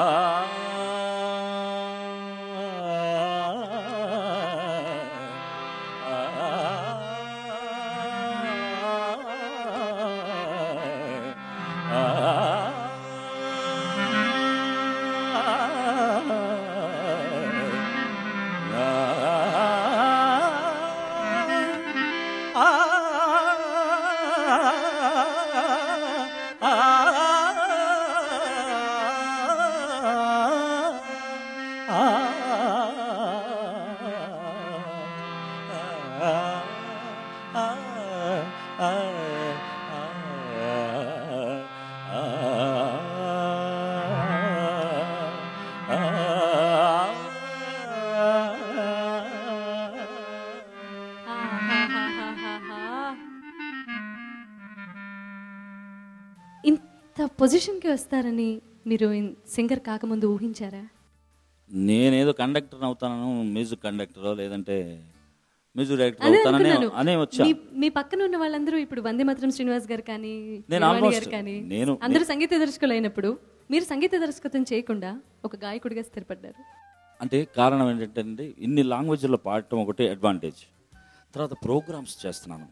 ఇంత పొజిషన్కి వస్తారని మీరు సింగర్ కాకముందు ఊహించారా? నేనేదో కండక్టర్ అవుతాను, మ్యూజిక్ కండక్టరో లేదంటే మ్యూజిక్ డైరెక్టర్ అవుతానని అనే వచ్చా. మీ పక్కన ఉన్న వాళ్ళందరూ ఇప్పుడు వందే మాత్రం శ్రీనివాస్ గారు కానీ నేను ఆల్మోస్ట్ కానీ నేను అందరూ సంగీత దర్శకులు అయినప్పుడు మీరు సంగీత దర్శకత్వం చేయకుండా ఒక గాయకుడిగా స్థిరపడ్డారు. అంటే కారణం ఏంటంటే ఇన్ని లాంగ్వేజ్లో పాడటం ఒకటే అడ్వాంటేజ్. తర్వాత ప్రోగ్రామ్స్ చేస్తున్నాను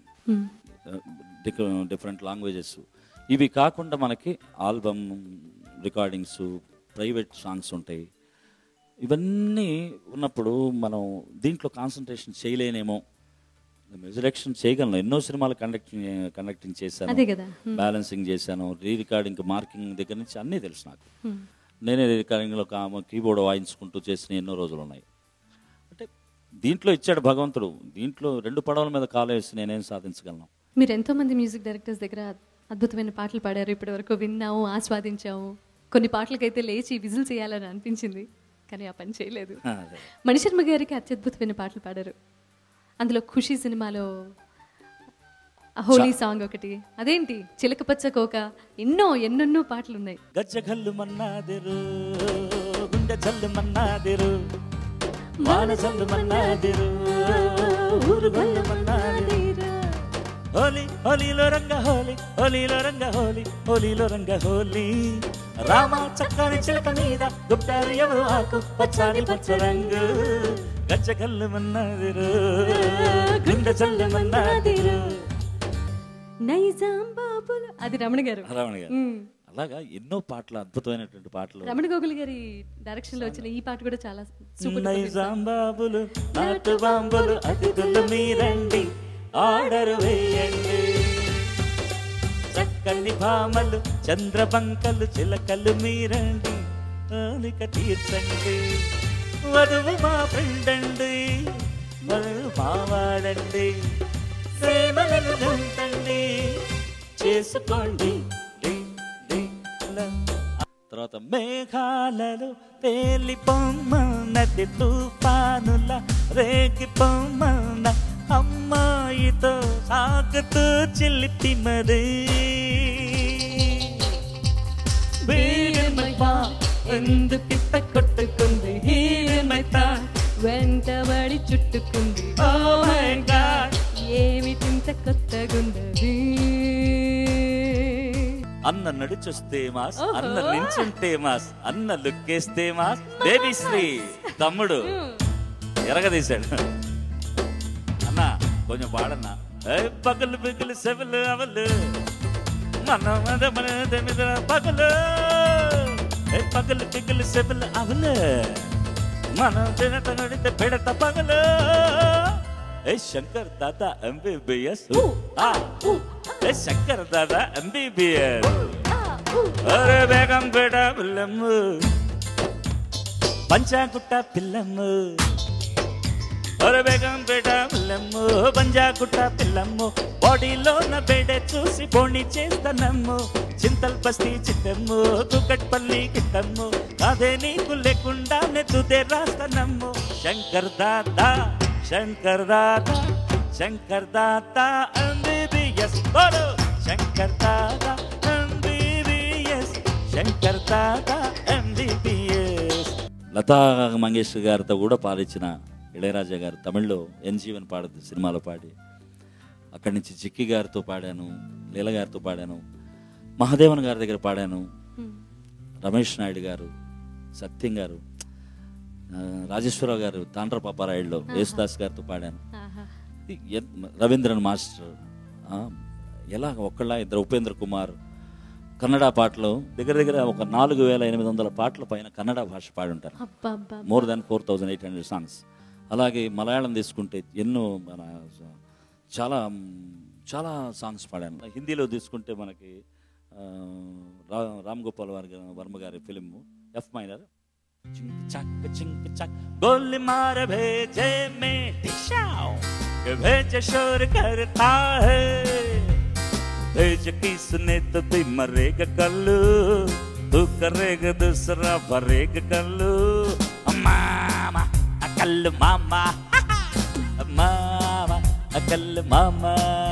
డిఫరెంట్ లాంగ్వేజెస్. ఇవి కాకుండా మనకి ఆల్బమ్ రికార్డింగ్స్, ప్రైవేట్ సాంగ్స్ ఉంటాయి. ఇవన్నీ ఉన్నప్పుడు మనం దీంట్లో కాన్సన్ట్రేషన్ చేయలేనేమో. మ్యూజిక్ డైరెక్షన్ చేయగలను, ఎన్నో సినిమాలు కండక్టింగ్ కండక్టింగ్ చేశాను, బ్యాలెన్సింగ్ చేశాను, రీ రికార్డింగ్ మార్కింగ్ దగ్గర నుంచి అన్నీ తెలుసు నాకు. నేనే రీ రికార్డింగ్లో కీబోర్డ్ వాయించుకుంటూ చేసిన ఎన్నో రోజులు ఉన్నాయి. అంటే దీంట్లో ఇచ్చాడు భగవంతుడు. దీంట్లో రెండు పడవల మీద కాలు వేసి నేనేం సాధించగలను. మీరు ఎంతోమంది మ్యూజిక్ డైరెక్టర్స్ దగ్గర అద్భుతమైన పాటలు పాడారు, ఇప్పటి వరకు విన్నాము, ఆస్వాదించాము. కొన్ని పాటలకైతే లేచి విజిల్ చేయాలని అనిపించింది, కానీ ఆ పని చేయలేదు. మణిశర్మ గారికి అత్యద్భుతమైన పాటలు పాడారు. అందులో ఖుషి సినిమాలో హోలీ సాంగ్ ఒకటి, అదేంటి చిలకపచ్చ కోక, ఎన్నో ఎన్నెన్నో పాటలు ఉన్నాయి. గజ్జగల్లు మన్నాదిరు గుండె జల్లు మన్నాదిరు వాన జల్లు మన్నాదిరు ఊరు గల్లు మన్నాదిరు హోలీ హోలీలో రంగ హోలీ హోలీలో రంగ హోలీ హోలీలో రంగ హోలీ రామ చక్కని చిలక మీద గుప్తారు ఎవరు ఆకు పచ్చని పచ్చ రంగు గజ్జగల్లు మన్నాదిరు గుండె జల్లు మన్నాదిరు నైజాం బాబులు, అది రమణ గారు. రమణ గారు అలాగా ఎన్నో పాటలు, అద్భుతమైనటువంటి పాటలు. రమణ గోగుల్ గారి డైరెక్షన్ లో వచ్చిన ఈ పాట కూడా చాలా సూపర్. నైజాం బాబులు నాటు బాంబులు అతిథులు మీరండి ఆర్డర్ వేయండి, చక్కని భామలు చంద్రబంకలు చిలకలు మీరండి ఆలిక తీర్చండి, వధువు మా ఫ్రెండ్ అండి వధువు మావాడండి సేవలను ఉంటండి చేసుకోండి. తర్వాత మేఘాలలో తేలి పొమ్మన్నది తుఫానుల రేగి పొమ్మన్న అమ్మాయితో సాగుతూ చిలిపి మరి ఎందుకు పిట్ట కొట్టుకుంది వెంటబడి చుట్టుకుంది, ఏమిటింత కొత్తగుండది. అన్న నడిచొస్తే మాస్, అన్న నించుంటే మాస్, అన్న లుక్కేస్తే మాస్. బేబీ శ్రీ తమ్ముడు ఎరగదీశాడు. అన్న కొంచెం పాడన్నా. పగలు పిగలు సెవలు అవలు మన పగలు పగలు పిగలు సెవలు అవలు మనం తినట నడితే పెడత పగలు. ఏ శంకర్ దాదా ఎంబీబీఎస్, ఏ శంకర్ దాదా ఎంబీబీఎస్. అరే బేగం పేట పిల్లమ్ము, పంచాకుట్ట పిల్లమ్ము. అరే బేగం పేట పిల్లమ్ము, పంచాకుట్ట పిల్లమ్ము. బాడీలోన బేడే చూసి బోణి చేస్తానమ్ము. చింతల్ బస్తీ చిట్టమ్ము, తుకట్పల్లి గిట్టమ్ము. అదే నీకు లేకుండానే తుదే రాస్తానమ్ము. శంకర్ దాదా శంకర్ దాదా శంకర్ దాదా ఎంబీబీఎస్. బోలో శంకర్ దాదా ఎంబీబీఎస్, శంకర్ దాదా ఎంబీబీఎస్. లతా మంగేష్కర్ గారితో కూడా పాడించిన ఇళయరాజా గారు తమిళ్లో ఎన్ జీవన్ పాడదు సినిమాలో పాడి, అక్కడి నుంచి చిక్కి గారితో పాడాను, లీల గారితో పాడాను, మహాదేవన్ గారి దగ్గర పాడాను, రమేష్ నాయుడు గారు, సత్యం గారు, రాజేశ్వరరావు గారు తాండ్ర పాపారాయుడులో యేసుదాస్ గారితో పాడాను. రవీంద్రన్ మాస్టర్ ఎలా ఒక్కళ్ళ ఇద్దరు, ఉపేంద్ర కుమార్. కన్నడ పాటలు దగ్గర దగ్గర ఒక నాలుగు వేల ఎనిమిది వందల పాటల పైన కన్నడ భాష పాడి ఉంటారు. More than four thousand eight hundred songs. అలాగే మలయాళం తీసుకుంటే ఎన్నో మన చాలా చాలా సాంగ్స్ పాడాను. హిందీలో తీసుకుంటే మనకి రామ్ గోపాల్ వర్మ గారి ఫిలిం ఎఫ్ మైనర్. చక్ చింక్ చక్ గోలి మార భేజే మే టిషావ్ के भेज शोर करता है, भेज की सुने तो भी मरेगा कल्लू, तू करेगा दूसरा भरेगा कल्लू. मामा अकल मामा मामा अकल मामा.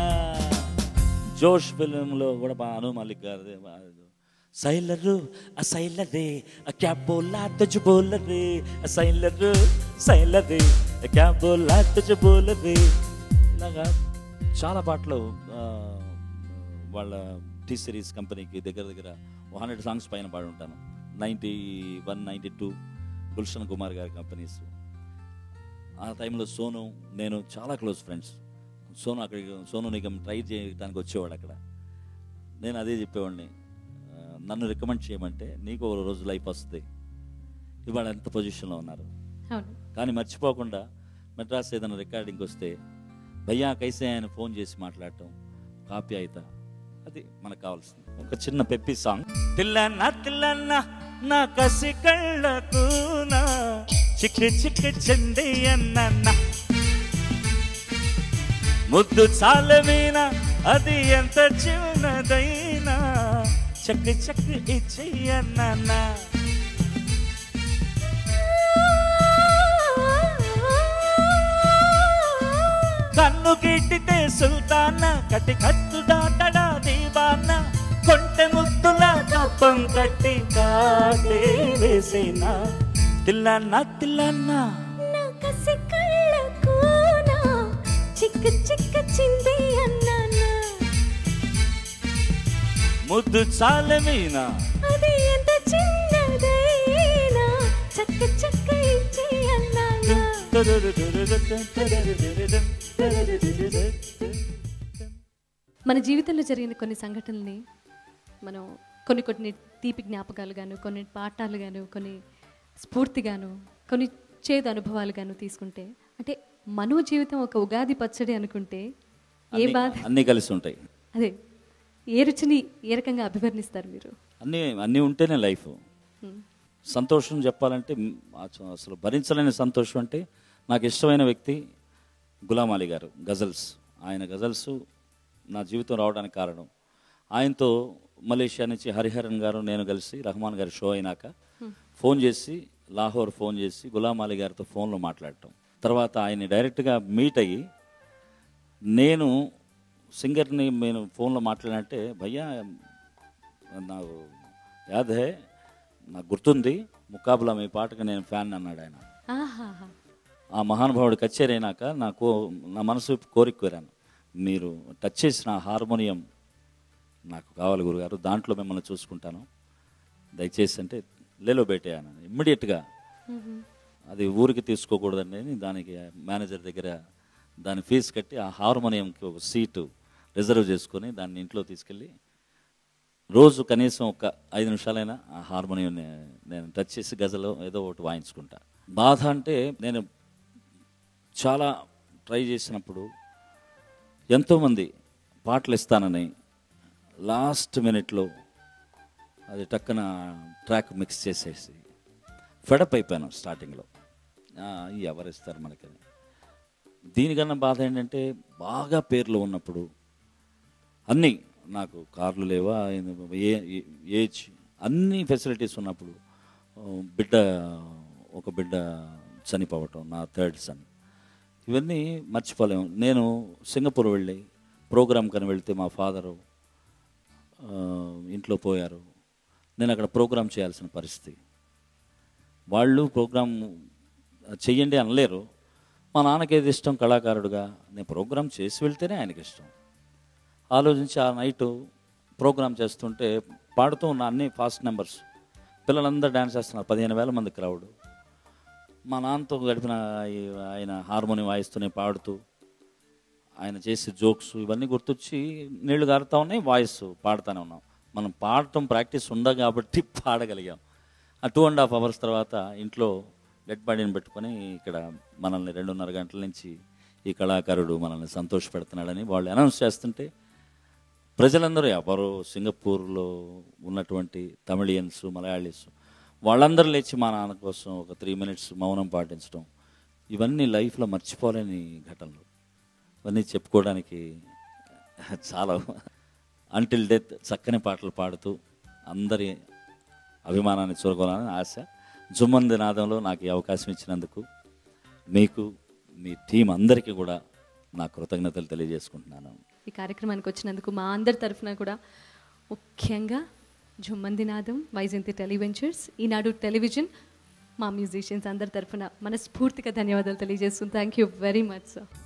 జోష్ ఫిలింలో కూడా బాగా అను మల్లిక్ గారిది. సైలరు అసైలరే క్యా బోలా తుజ్ బోలరే, సైలరు సైలరే క్యా బోలా తుజ్ బోలరే. ఇలాగా చాలా పాటలు వాళ్ళ టీ సిరీస్ కంపెనీకి దగ్గర దగ్గర హండ్రెడ్ సాంగ్స్ పైన పాడి ఉంటాను. Ninety one ninety two Gulshan Kumar గారి కంపెనీస్. ఆ టైంలో సోను నేను చాలా క్లోజ్ ఫ్రెండ్స్. సోను అక్కడికి సోను నిగమ్ ట్రై చేయడానికి వచ్చేవాడు అక్కడ. నేను అదే చెప్పేవాడిని, నన్ను రికమెండ్ చేయమంటే నీకు ఒక రోజు లైఫ్ వస్తుంది. ఇవాళ ఎంత పొజిషన్లో ఉన్నారు. కానీ మర్చిపోకుండా మెడ్రాస్ ఏదైనా రికార్డింగ్కి వస్తే భయ్యా కైసే ఆయన ఫోన్ చేసి మాట్లాడటం, కాపీ అయితా, అది మనకు కావాల్సింది. ఒక చిన్న పెప్పి సాంగ్. తిల్లన్నా తిల్లన్నా నా కసి కళ్ళకు నా చిక్కు చిక్కు చెంది అన్న ముద్దు చాలమీనా అది ఎంత చిన్నదైనా చక్కు చక్కు ఇచ్చేయన్నా. కన్ను గిట్టితే సుల్తానా కటి కట్టు దాటడా దీవాన కొంటె ముద్దుల కప్పం కట్టి కాటే వేసేనా. తిల్లన్నా తిల్లన్నా నా కసి కళ్ళకు నా చిక్కు చిక్కు చింది అన్నా ముద్దు చాలమీనా అది ఎంత చిన్నదైనా చక్క చక్క ఇచ్చి అన్నా. మన జీవితంలో జరిగిన కొన్ని సంఘటనల్ని మనం కొన్ని కొన్ని తీపి జ్ఞాపకాలు గాను, కొన్ని పాఠాలు గాను, కొన్ని స్ఫూర్తిగాను, కొన్ని చేదు అనుభవాలు గాను తీసుకుంటే, అంటే మనో జీవితం ఒక ఉగాది పచ్చడి అనుకుంటే ఏ బాధ అన్నీ కలిసి ఉంటాయి. అదే ఏ రుచిని ఏ రకంగా అభివర్ణిస్తారు మీరు? అన్నీ అన్నీ ఉంటేనే లైఫ్. సంతోషం చెప్పాలంటే అసలు భరించలేని సంతోషం అంటే నాకు ఇష్టమైన వ్యక్తి గులాం అలీ గారు. గజల్స్, ఆయన గజల్స్ నా జీవితం రావడానికి కారణం. ఆయనతో మలేషియా నుంచి హరిహరన్ గారు నేను కలిసి రహమాన్ గారి షో అయినాక ఫోన్ చేసి లాహోర్ ఫోన్ చేసి గులాం అలీ గారితో ఫోన్లో మాట్లాడటం. తర్వాత ఆయన్ని డైరెక్ట్గా మీట్ అయ్యి నేను సింగర్ని నేను ఫోన్లో మాట్లాడినంటే, భయ్యా నాకు యాద్ హే, నాకు గుర్తుంది, ముకాబులా మీ పాటకు నేను ఫ్యాన్ అన్నాడు ఆయన. ఆ మహానుభావుడు కచేరీ అయినాక నాకు నా మనసు కోరిక కోరాను, మీరు టచ్ చేసిన హార్మోనియం నాకు కావాలి గురుగారు, దాంట్లో మిమ్మల్ని చూసుకుంటాను దయచేసి అంటే, లేలో బేటే అని ఇమ్మీడియట్గా అది ఊరికి తీసుకోకూడదండి అని దానికి మేనేజర్ దగ్గర దాని ఫీజు కట్టి ఆ హార్మోనియంకి ఒక సీటు రిజర్వ్ చేసుకొని దాన్ని ఇంట్లో తీసుకెళ్ళి రోజు కనీసం ఒక ఐదు నిమిషాలైనా ఆ హార్మోనియం నేను టచ్ చేసి గజలో ఏదో ఒకటి వాయించుకుంటా. బాధ అంటే నేను చాలా ట్రై చేసినప్పుడు ఎంతోమంది పాటలు ఇస్తానని లాస్ట్ మినిట్లో అది టక్కన ట్రాక్ మిక్స్ చేసేసి ఫెడప్ అయిపోయాను స్టార్టింగ్లో. ఎవరు ఇస్తారు మనకని. దీనికన్నా బాధ ఏంటంటే బాగా పేర్లు ఉన్నప్పుడు అన్నీ నాకు కార్లు లేవా, ఏ ఏజ్ అన్ని ఫెసిలిటీస్ ఉన్నప్పుడు బిడ్డ ఒక బిడ్డ చనిపోవటం, నా థర్డ్ సన్, ఇవన్నీ మర్చిపోలేము. నేను సింగపూర్ వెళ్ళి ప్రోగ్రామ్ కని వెళ్తే మా ఫాదరు ఇంట్లో పోయారు. నేను అక్కడ ప్రోగ్రామ్ చేయాల్సిన పరిస్థితి. వాళ్ళు ప్రోగ్రామ్ చెయ్యండి అనలేరు. మా నాన్నకి ఏది ఇష్టం కళాకారుడుగా, నేను ప్రోగ్రామ్ చేసి వెళ్తేనే ఆయనకి ఇష్టం. ఆలోచించి ఆ నైటు ప్రోగ్రామ్ చేస్తుంటే పాడుతూ ఉన్న అన్ని ఫాస్ట్ నెంబర్స్, పిల్లలందరూ డ్యాన్స్ చేస్తున్నారు, పదిహేను వేల మంది క్రౌడ్. మా నాన్నతో గడిపిన ఆయన హార్మోనియం వాయిస్తూనే పాడుతూ ఆయన చేసే జోక్స్ ఇవన్నీ గుర్తొచ్చి నీళ్లు గారుతూ ఉన్నాయి, వాయిస్ పాడుతూనే ఉన్నాం. మనం పాడటం ప్రాక్టీస్ ఉందా కాబట్టి పాడగలిగాం. ఆ టూ అండ్ హాఫ్ అవర్స్ తర్వాత ఇంట్లో డెడ్ బాడీని పెట్టుకొని ఇక్కడ మనల్ని రెండున్నర గంటల నుంచి ఈ కళాకారుడు మనల్ని సంతోషపెడుతున్నాడని వాళ్ళు అనౌన్స్ చేస్తుంటే ప్రజలందరూ ఎవరు సింగపూర్లో ఉన్నటువంటి తమిళియన్స్, మలయాళీస్ వాళ్ళందరూ లేచి మా నాన్న కోసం ఒక త్రీ మినిట్స్ మౌనం పాటించడం, ఇవన్నీ లైఫ్లో మర్చిపోలేని ఘటనలు. ఇవన్నీ చెప్పుకోవడానికి చాలా. అంటిల్ డెత్ చక్కని పాటలు పాడుతూ అందరి అభిమానాన్ని చూరగొనాలని ఆశ. జుమ్మంది నాదంలో నాకు ఈ అవకాశం ఇచ్చినందుకు మీకు, మీ టీం అందరికీ కూడా నా కృతజ్ఞతలు తెలియజేసుకుంటున్నాను. ఈ కార్యక్రమానికి వచ్చినందుకు మా అందరి తరఫున కూడా, ముఖ్యంగా జుమ్మంది నాదం, వైజయంతి టెలివెంచర్స్, ఈనాడు టెలివిజన్, మా మ్యూజిషియన్స్ అందరి తరఫున మనస్ఫూర్తిగా ధన్యవాదాలు తెలియజేస్తుంది. Thank you very much sir.